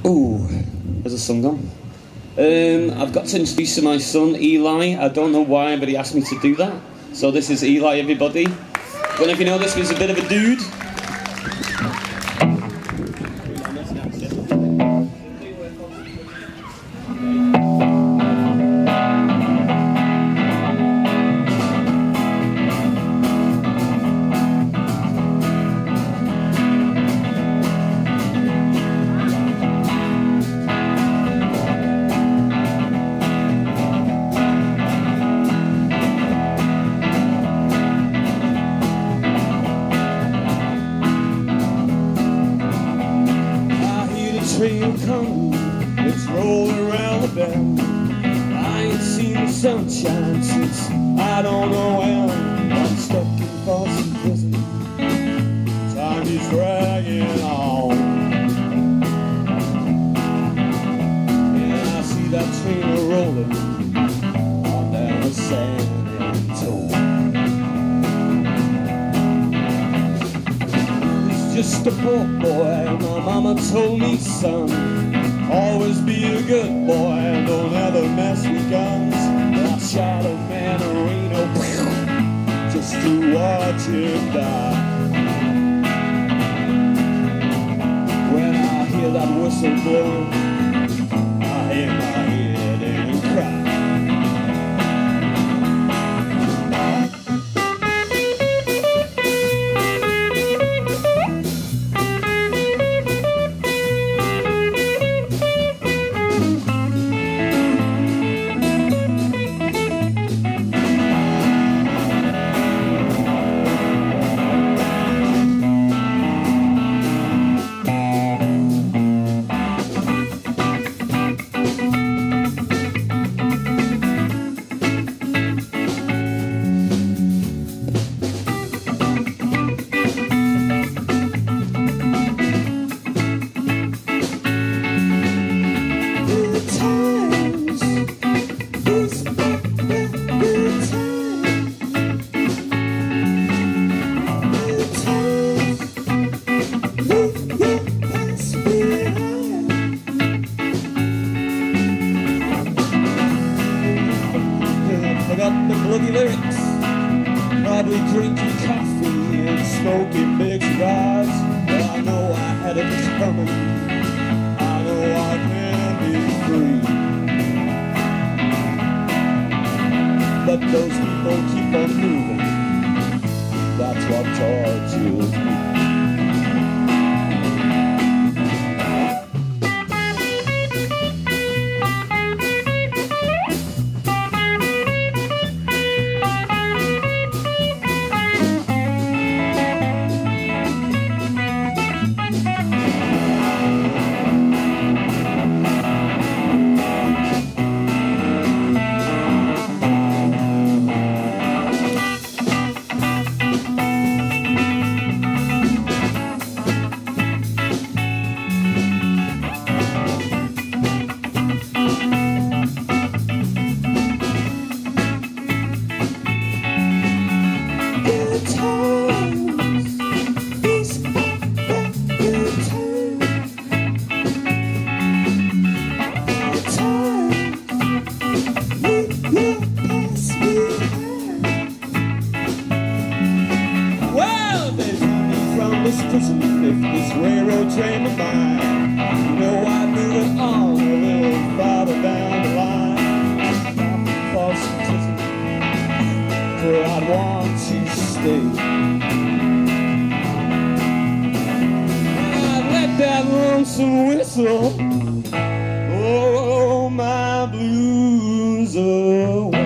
Ooh, there's a song gone. I've got to introduce to my son, Eli. I don't know why, but he asked me to do that. So this is Eli, everybody. Don't know if you know this, but he's a bit of a dude. Train coming, it's rolling around the bend. I ain't seen the sunshine since I don't know when. I'm stuck in Folsom prison, time is dragging on. And I see that train rolling on down the San Antonio. Just a poor boy, my mama told me, son, always be a good boy and don't ever mess with guns. I shot a man in Reno just to watch him die. When I hear that whistle blow, I hang my head and cry. Forgot the bloody lyrics, probably drinking coffee and smoking big cigars. But I know I had it coming, I know I can be free. But those people keep on moving, that's what tortures me. This prison, if this railroad train of mine, you know I'd move it on a little farther down the line. I'm in Folsom prison, where I'd want to stay. I'd let that lonesome whistle blow my blues away.